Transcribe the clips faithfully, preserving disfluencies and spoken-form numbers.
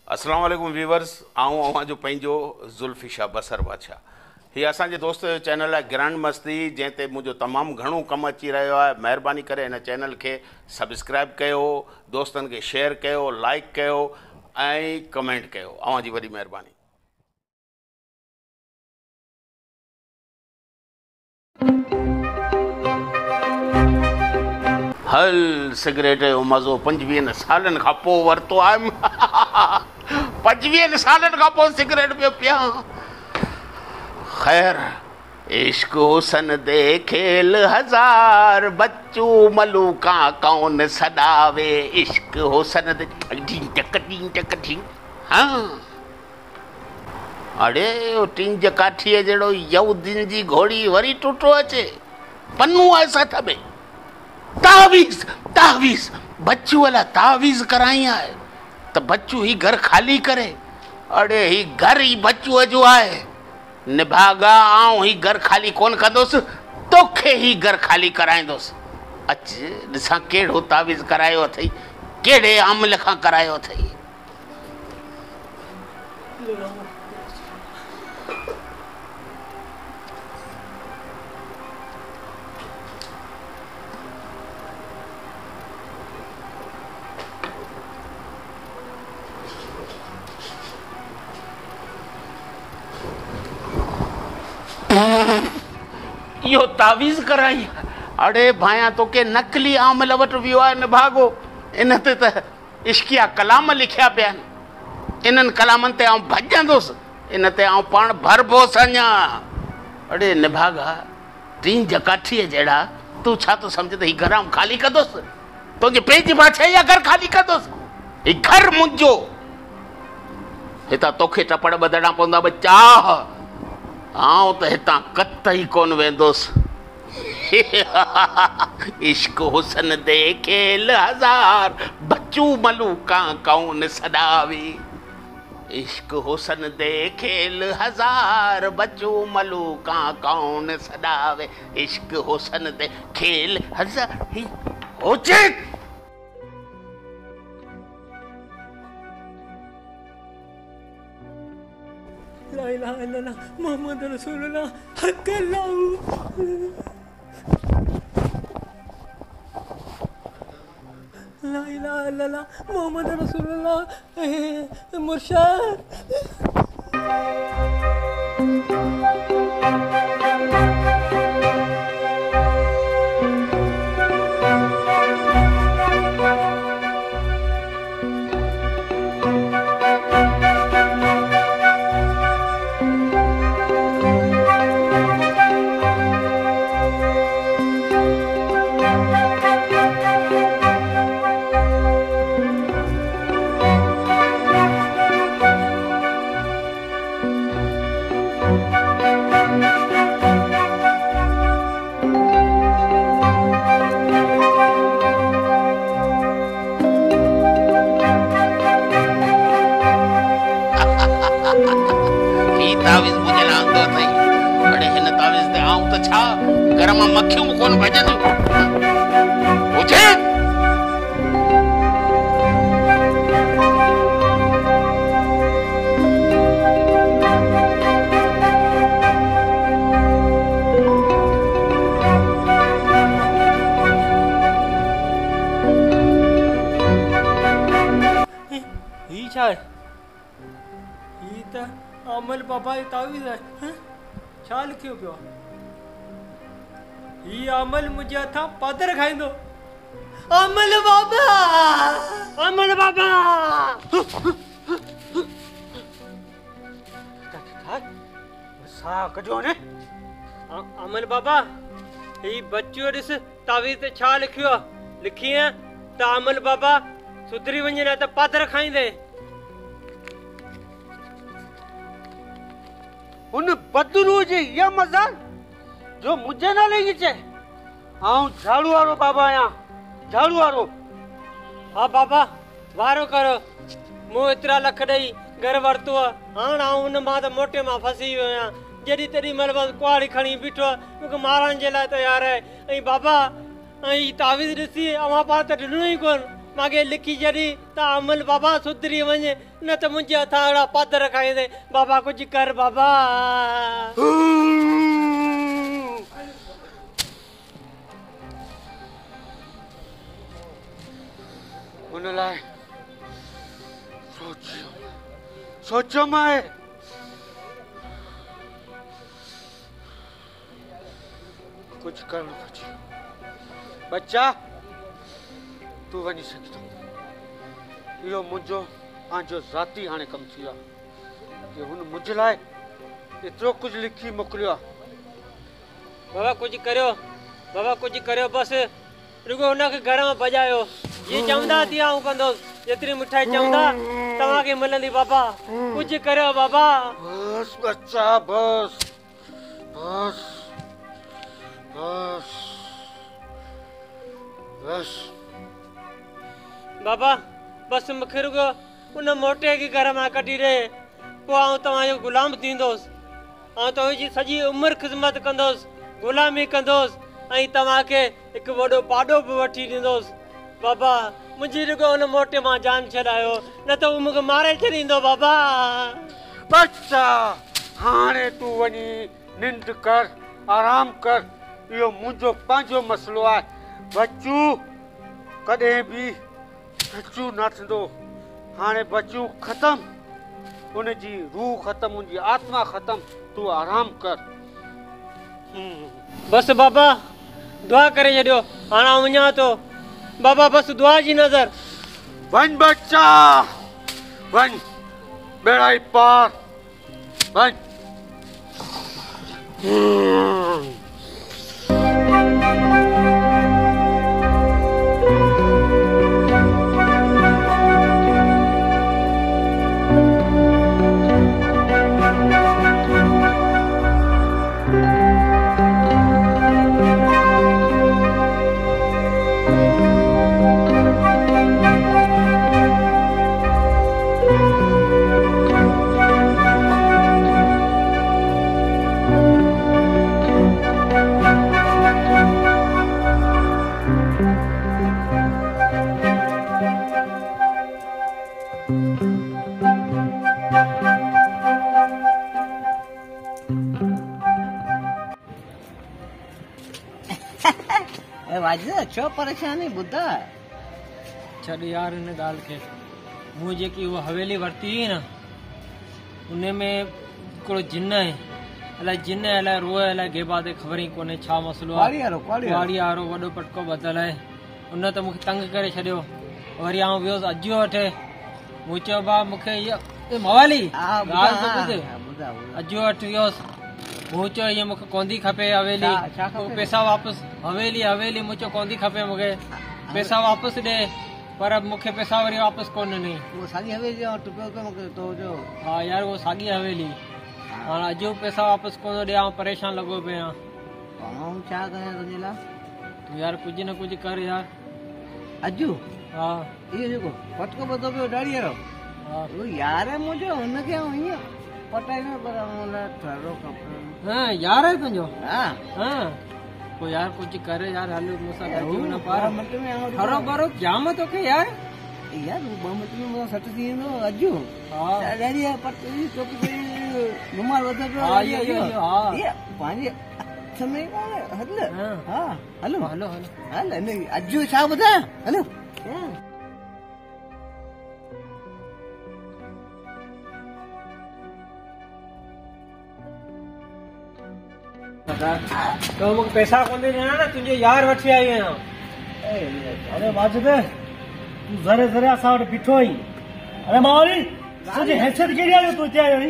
अस्सलाम वालेकुम व्यूवर्स, आऊँ अवां जो पंहिंजो ज़ुल्फ़ी शाह बसर बादशाह। हीअ असांजे दोस्त जो चैनल आहे ग्रैंड मस्ती, जंहिं ते मुंहिंजो तमामु घणो कमु अची रहियो आहे। महिरबानी करे हिन चैनल खे सब्सक्राइब कयो, दोस्तनि खे शेयर कयो, लाइक कयो ऐं कमेंट कयो। अवां जी वॾी महिरबानी। हल सिगरेट जो मज़ो पंजवीहनि सालनि खां पोइ वरितो आहे। पंजवीहनि सालनि खां पोइ सिगरेट पियो पिया। ख़ैर, इश्क हुसन दे खेल हज़ार, बच्चू मलूका कौन सॾावे। इश्क हुसन दे ढीं टक ढीं टक ढीं। हाँ, अड़े टिंज काठीअ जहिड़ो यहूदीन जी घोड़ी वरी टुटो अचे। पन्नू आहे सथ में। तावीज़ तावीज़ बच्चू वाला तावीज़ कराई है तो बच्चू ही घर खाली करे। अड़े ही घर ही बच्चू जो है। निभागा आऊं ही घर खाली कौन कंदुसि, तोखे ही घर खाली कराईंदुसि। अच ॾिसां कहिड़ो तावीज़ करायो अथई, कहिड़े अमल खां करायो अथई। यो तावीज़ कराई। अड़े भाया तो के नकली आमल वट वियो आहे निभागो। इन ते त इश्किया कलाम लिखिया पिया आहिनि। इन्हनि कलामनि ते आउं भॼंदुसि, इन ते आउं पाण भरबोसि अञा। अड़े निभागा, टीं जकाठीअ जहिड़ा तूं छा थो सम्झ त ही घर आउं खाली कंदुसि? तुंहिंजे पेट बाछे या घर खाली कंदुसि? ही घर मुंहिंजो। हितां तोखे टपड़ ॿधणा पवंदा बच्चा। आऊं त हितां कतई कोन वेंदुसि। इश्क हुसन दे खेल हज़ार, बच्चू मलूका कौन सॾावे। इश्क हुसन दे खेल हज़ार, बच्चू मलूका कौन सॾावे। इश्क हुसन दे खेल हज़ार होचे। ला इलाहा इल्लल्लाह मोहम्मद रसूलुल्लाह हक़ल्लाहु। ला इलाहा इल्लल्लाह मोहम्मद रसूलुल्लाह मुर्शद। तावीज़ मुझे लांदो अथई। अड़े हिन तावीज़ ते आऊं त छा घर मां मक्खियूं कोन भॼंदियूं हुजे। ही छा आहे? ही त अमल बाबा जी तावीज़ आहे। छा लिखियो पियो आहे? ही अमल मुंहिंजे हथां पादर खाईंदो। अमल बाबा, अमल बाबा। सा कजो ने अमल बाबा, ही बच्चो ॾिस तावीज़ ते छा लिखियो आहे। लिखी आहे त अमल बाबा सुधरी वञे न त पादर खाईंदे। उन बदरू जी ये मजाल जो मुझे ना लेगी चे। आऊं झाड़ू वारो बाबा आया, झाड़ू वारो। हाँ बाबा, वारो करो। मूं एतिरा लख ॾेई घर वरितो आहे। हाणे आऊं उन मां त मोटे मां फसी वियो आहियां। जॾहिं तॾहिं महिल बसि कुआड़ी खणी बीठो आहे, मूंखे मारण जे लाइ तयारु आहे। ऐं बाबा, ऐं तावीज़ ॾिसी अवां पाण त ॾिनो ई कोन। मागे लिखी छॾी त अमल बाबा सुधरी वञे न त मुंहिंजे हथां अहिड़ा पादर खाईंदे। बाबा कुझु कर बाबा। उन लाइ सोचियो सोचियो मां कुछ करणो घुरिजे। बच्चा तूं वञी सघीं थो। इहो मुंहिंजो पंहिंजो ज़ाती हाणे कमु थी वियो आहे कि हुन मुंहिंजे लाइ एतिरो कुझु लिखी मोकिलियो आहे। बाबा कुझु करियो बाबा कुझु करियो बसि रुगो हुनखे घर में भॼायो। जीअं चवंदा तीअं आउं कंदुसि। जेतिरी मिठाई चवंदा तव्हांखे मिलंदी बाबा। कुझु करियो बाबा। बस बच्चा बस बस बस बस बाबा बसि मूंखे रुगो उन मोटे खे घर मां कढी ॾे पोइ आउं तव्हांजो गुलाम थींदुसि। ऐं तव्हांजी सॼी उमिरि ख़िदमत कंदुसि गुलामी कंदुसि ऐं तव्हांखे हिकु वॾो पाॾो बि वठी ॾींदुसि। बाबा मुंहिंजी रुगो उन मोटे मां जान छॾायो न त उहो मूंखे मारे छॾींदो बाबा। बच्चा हाणे तूं वञी निंड कर आराम कर। इहो मुंहिंजो पंहिंजो मसइलो आहे। बच्चू कॾहिं बि बच्चू न थींदो। हाणे बच्चू ख़तमु उनजी रूह ख़तमु उनजी आत्मा ख़तमु। तूं आराम कर। बसि बाबा दुआ करे छॾियो हाणे आउं वञा थो। बाबा बसि दुआ जी नज़र। वञ बच्चा वञ बेड़ा ई पार वञ। छो परेशानी ॿुधा छॾ यार हिन ॻाल्हि खे। मूं जेकी उहा हवेली वरिती हुई न उन में हिकिड़ो जिन आहे अलाए जिन अलाए रोए अलाए गेबा ते ख़बर ई कोन्हे छा मसइलो आहे। कुआड़ी वारो वॾो पटको ॿधल आहे उन त मूंखे तंग करे छॾियो। वरी आउं वियोसि अजियो वठे। मूं चयो भाउ मूंखे इहा मवाली ॻाल्हि त ॿुध। अजियो वटि वियोसि मूं चयो ईअं मूंखे कोन्दी खपे हवेली। पैसा वापसि हवेली हवेली मूं चयो कोन्दी खपे मूंखे पैसा वापसि ॾे पर मूंखे पैसा वरी वापसि कोन ॾिनई। हा यार उहो साॻी हवेली। हाणे अॼु पैसा वापसि कोन ॾियां परेशान लॻो पियो आहियां। तूं यार कुझु न कुझु कर यार। अॼु हा इहो जेको पटको ॿधो पियो ॾाढी वारो यार है मुझे उनके ईअं पटाईंदो पर ठरो खपे। हाँ यार है तुंहिंजो। हाँ हाँ पोइ यार कुझु करे यार हलो मूंसां गॾिजी वञ पार। ठरो भरो जाम तोखे यार यार ॿ मिंट में मूंसां सट थी वेंदो अॼु। हा ॾाढी पटी टोपी रुमाल वधो पियो। हा इहो इहो हा पंहिंजे हथ में हल। हा हलो हलो हलो हल अॼु छा ॿुधायां हलो। तो मूंखे पैसा कोन ॾिना न तुंहिंजे यार वठी आई आहियां। अरे वाजिद तूं ज़रे ज़रे असां वटि बीठो आहीं। अरे मावली तुंहिंजी हैसियत कहिड़ी आहे जो तूं हिते आयो आहीं?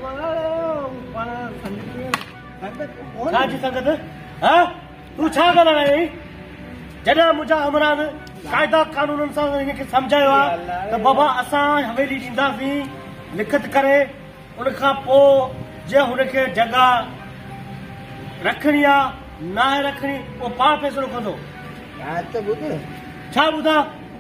छा जी संगत हा तूं छा ॻाल्हाए आयो आहीं? जॾहिं मुंहिंजा अमरान क़ाइदा कानूननि सां हिनखे सम्झायो आहे त बाबा असां हवेली ॾींदासीं लिखत करे उन खां पोइ जे हुनखे जॻह रखणी आहे न आहे रखणी उहो पाण फ़ैसिलो कंदो। छा ॿुधा?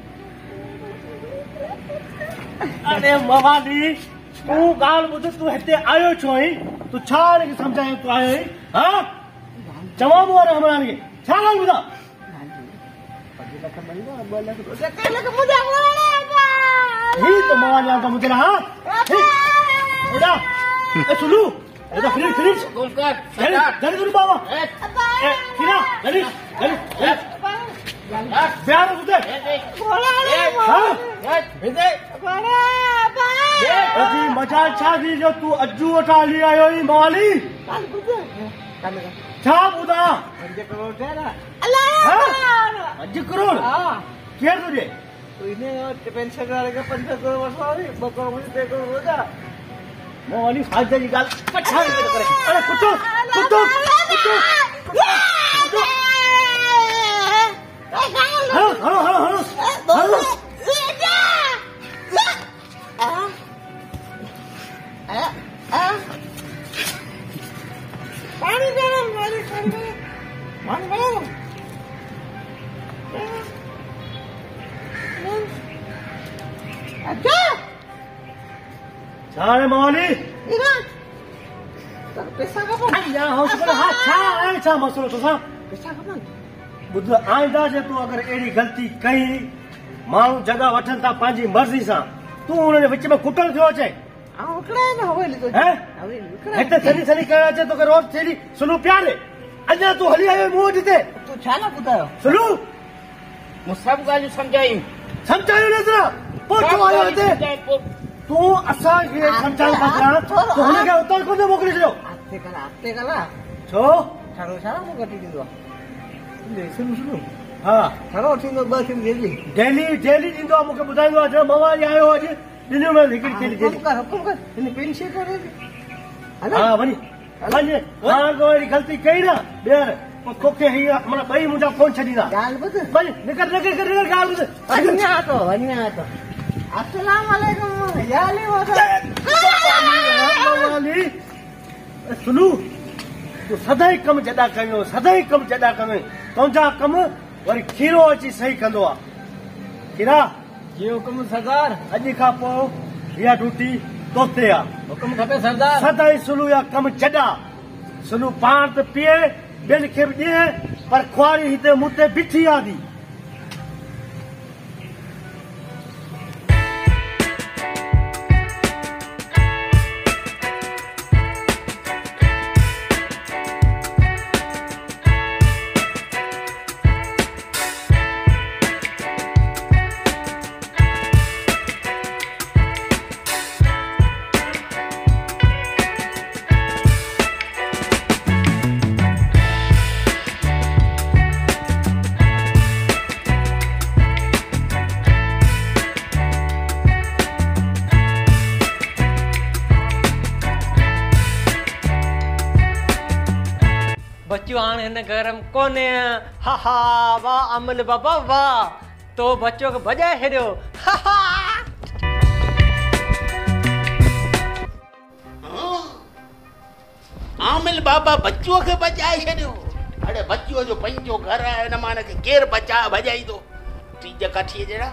अरे मवाली तूं ॻाल्हि ॿुध तूं हिते आयो छो आहीं? तूं छा हिनखे सम्झायो तूं आयो आहीं? हा चवां मूं वारे हमरान खे छा ॻाल्हि ॿुधा? बंदा बोला तो कहले कि मुझे बोले ही तो मवाली आता मुझे ना हां उड़ा ए सुलू ए तो फिनिश फिनिश कौन कर जल्दी जल्दी करो बाबा ए किना जल्दी जल्दी प्यार उधर हां विजय अजी मजा छादी जो तू अज्जू उठा लिया आयो ई मवाली छा बुदा पंज करोड़ दे ना हां पंज करोड़ हां केर तुझे इने पेंशन वाले का पंज करोड़ वसूली बको मुझे दे करोड़ होगा मवाली फायदे की गाल पछाड़ के करे अरे कुत्तो कुत्तो कुत्तो हां हां हां हां पानी गरम पानी पानी पानी गरम अच्छा छा रे मवाली इधर तो पैसा का पानी या हाउस पर हां छा है छा मसलो तो सा पैसा का पानी बुध आइंदा जे तू अगर एड़ी गलती कई माण्हू जगह वठन था पंहिंजी मर्ज़ी सां तू उन विच में कुटल थियो अचे आ उकड़ा ना हवेली तो हैं हवेली उकड़ा हिते सनी सनी कयो अचे तो रोज थेली सुलू प्यारे अञा तू हली आयो मूं वटि ते तू छा ना ॿुधायो सुलू मूं सभु ॻाल्हियूं सम्झायूं सम्झायो न जरा पोइ छो आयो हिते तूं असांखे सम्झाइण खां करा तूं हुनखे उतां कोन मोकिले छॾियो आते कला आते कला छो छाड़ो छाड़ो मूं कटी ॾींदो आहे सुनो सुनो हा छाड़ो थींदो ॿ थींदी डेली डेली डेली ॾींदो आहे मूंखे ॿुधाईंदो आहे जो मवाली आयो अॼु ॾिनो में हिकिड़ी थेली हुकुम डेली कर हुकुम कर हिन पेंशन करे हा वञी वञ हाणे को अहिड़ी ग़लती कई न ॿीहर पोइ तोखे हीअ माना ॿई मुंहिंजा फोन छॾींदा ॻाल्हि ॿुध वञ निकर निकर निकर ॻाल्हि ॿुध वञा तो वञा तो अस्सलाम वालेकुम या अली मवाली सुनू तूं सदाई कमु जॾा कयो सदाई कमु जॾा कयो तुंहिंजा कम वरी खीरो अची सही कंदो आहे खीरा जी हुकुम सरदार अॼु खां पोइ इहा ड्यूटी तोते आहे हुकुम खपे सरदार सदाई सुलू या कमु जॾा सुलू पाण त पीए ॿियनि खे बि ॾिए पर खुआरी हिते मूं ते बीठी आदी बच्चू हाणे हिन घर में कोन्हे हा हा वाह अमल बाबा वाह तो बच्चो खे भॼाए छॾियो हा हा आमिल बाबा बच्चूअ खे बचाए छॾियो अड़े बच्चूअ जो पंहिंजो घर आहे हिन मां हिनखे केरु बचा भॼाईंदो टीज काठीअ जहिड़ा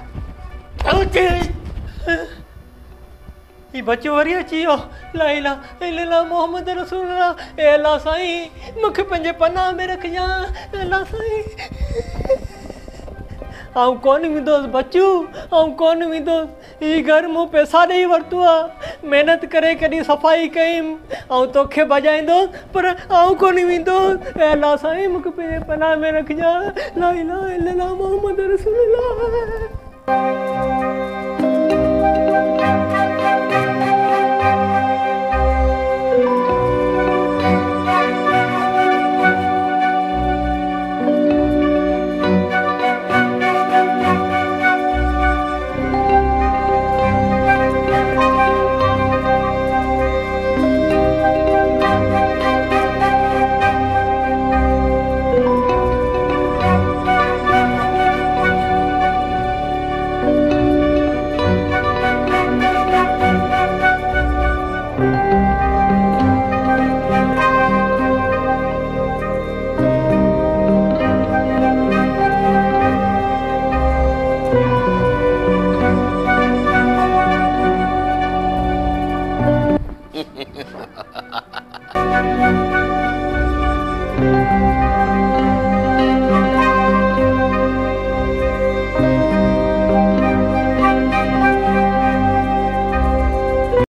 ही बच्चो वरी अची वियो ला इलाहा इल्लल्लाह मोहम्मद रसूलुल्लाह ए अल्लाह साईं मूंखे पंहिंजे पनाह में रखजां अल्लाह साईं आऊं कोन वेंदुसि बच्चू आऊं कोन वेंदुसि ही घर मूं पैसा ॾेई वरितो आहे महिनत करे कॾहिं सफ़ाई कयमि ऐं तोखे भॼाईंदुसि पर आऊं कोन वेंदुसि ए अल्लाह साईं मूंखे पंहिंजे पनाह में रखजां ला इलाहा इल्लल्लाह मोहम्मद रसूलुल्लाह